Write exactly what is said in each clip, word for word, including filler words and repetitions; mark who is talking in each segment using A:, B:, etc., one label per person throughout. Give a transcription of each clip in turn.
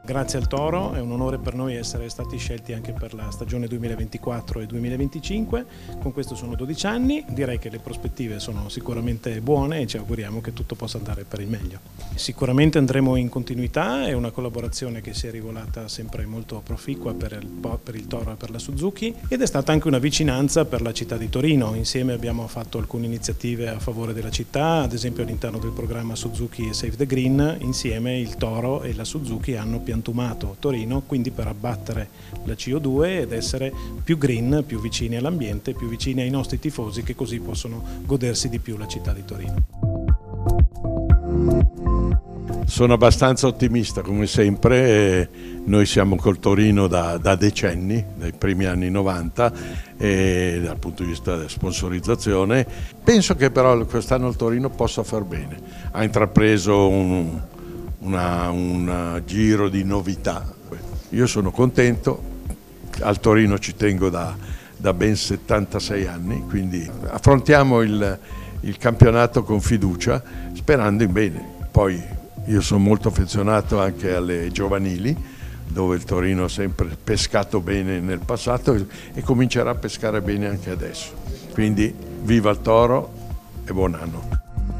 A: Grazie al Toro, è un onore per noi essere stati scelti anche per la stagione duemilaventiquattro e duemilaventicinque, con questo sono dodici anni, direi che le prospettive sono sicuramente buone e ci auguriamo che tutto possa andare per il meglio. Sicuramente andremo in continuità, è una collaborazione che si è rivelata sempre molto proficua per il, per il Toro e per la Suzuki ed è stata anche una vicinanza per la città di Torino. Insieme abbiamo fatto alcune iniziative a favore della città, ad esempio all'interno del programma Suzuki Save the Green, insieme il Toro e la Suzuki hanno piantumato Torino, quindi per abbattere la C O due ed essere più green, più vicini all'ambiente, più vicini ai nostri tifosi che così possono godersi di più la città di Torino.
B: Sono abbastanza ottimista come sempre, noi siamo col Torino da, da decenni, dai primi anni novanta e dal punto di vista della sponsorizzazione. Penso che però quest'anno il Torino possa far bene, ha intrapreso un Una, un giro di novità. Io sono contento, al Torino ci tengo da, da ben settantasei anni, quindi affrontiamo il, il campionato con fiducia, sperando in bene. Poi io sono molto affezionato anche alle giovanili, dove il Torino ha sempre pescato bene nel passato e, e comincerà a pescare bene anche adesso. Quindi viva il Toro e buon anno!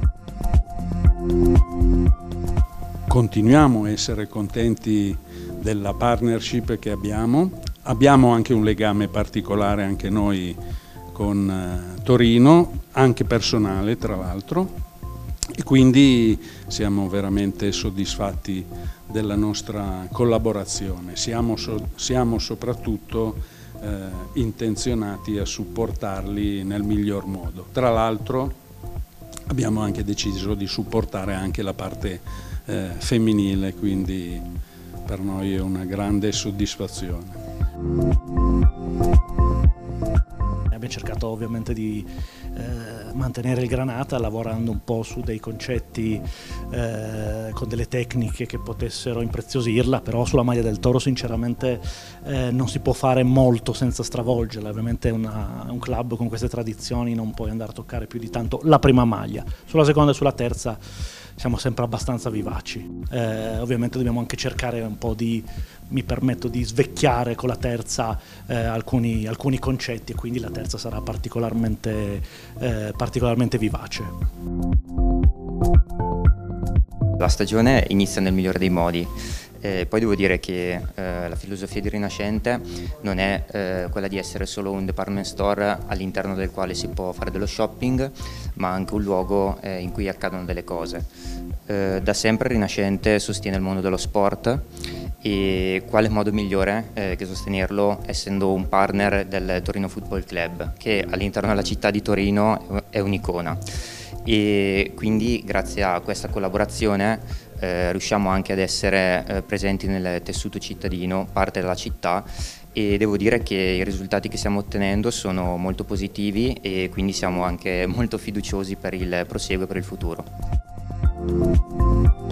C: Continuiamo a essere contenti della partnership che abbiamo, abbiamo anche un legame particolare anche noi con Torino, anche personale tra l'altro, e quindi siamo veramente soddisfatti della nostra collaborazione, siamo, so, siamo soprattutto eh, intenzionati a supportarli nel miglior modo. Tra l'altro abbiamo anche deciso di supportare anche la parte Eh, femminile, quindi per noi è una grande soddisfazione.
D: Abbiamo cercato ovviamente di eh, mantenere il Granata lavorando un po' su dei concetti eh, con delle tecniche che potessero impreziosirla, però sulla maglia del Toro sinceramente eh, non si può fare molto senza stravolgerla, ovviamente è una, un club con queste tradizioni, non puoi andare a toccare più di tanto la prima maglia, sulla seconda e sulla terza siamo sempre abbastanza vivaci, eh, ovviamente dobbiamo anche cercare un po' di, mi permetto di svecchiare con la terza eh, alcuni, alcuni concetti e quindi la terza sarà particolarmente, eh, particolarmente vivace.
E: La stagione inizia nel migliore dei modi. Eh, poi devo dire che eh, la filosofia di Rinascente non è eh, quella di essere solo un department store all'interno del quale si può fare dello shopping, ma anche un luogo eh, in cui accadono delle cose. Eh, da sempre Rinascente sostiene il mondo dello sport e quale modo migliore eh, che sostenerlo essendo un partner del Torino Football Club, che all'interno della città di Torino è un'icona. E quindi grazie a questa collaborazione eh, riusciamo anche ad essere eh, presenti nel tessuto cittadino, parte della città, e devo dire che i risultati che stiamo ottenendo sono molto positivi e quindi siamo anche molto fiduciosi per il proseguo e per il futuro.